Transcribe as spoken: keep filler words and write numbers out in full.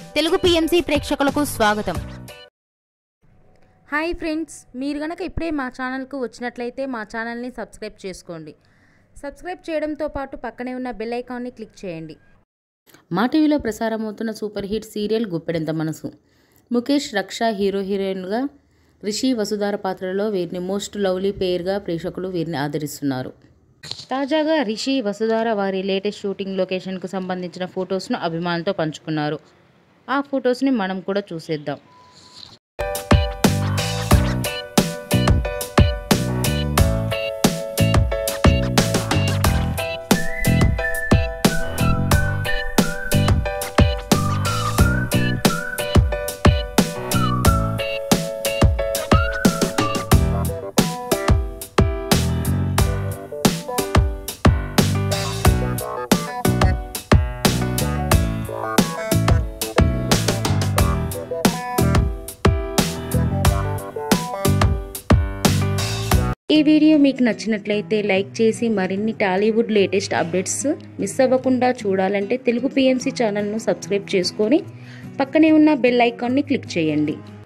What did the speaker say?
Telugu PMC ప్రేక్షకులకు స్వాగతం. Hi friends, మీరు గనక ఇప్పుడే మా ఛానల్కు వచ్చినట్లయితే మా ఛానల్ని సబ్స్క్రైబ్ చేసుకోండి. సబ్స్క్రైబ్ చేయడంతో పాటు పక్కనే ఉన్న బెల్ ఐకాన్ని క్లిక్ చేయండి. మా టీవీలో ప్రసారమవుతున్న super hit serial Guppedantha Manasu. Mukesh, రక్ష హీరో హీరోయిన్గా, రిషి వసుధార పాత్రలో వీరిని మోస్ట్ లవ్లీ పేర్గా ప్రేక్షకులు వీరిని ఆదరిస్తున్నారు. తాజాగా రిషి వసుధార వారి లేటెస్ట్ షూటింగ్ లొకేషన్కు సంబంధించిన ఫొటోస్ను అభిమానులతో పంచుకున్నారు. ఆ ఫొటోస్ని మనం కూడా చూసేద్దాం. ఈ వీడియో మీకు నచ్చినట్లయితే లైక్ చేసి మరిన్ని టాలీవుడ్ లేటెస్ట్ అప్డేట్స్ మిస్ అవ్వకుండా చూడాలంటే తెలుగు పిఎంసి ఛానల్ను సబ్స్క్రైబ్ చేసుకొని పక్కనే ఉన్న బెల్ ఐకాన్ని క్లిక్ చేయండి.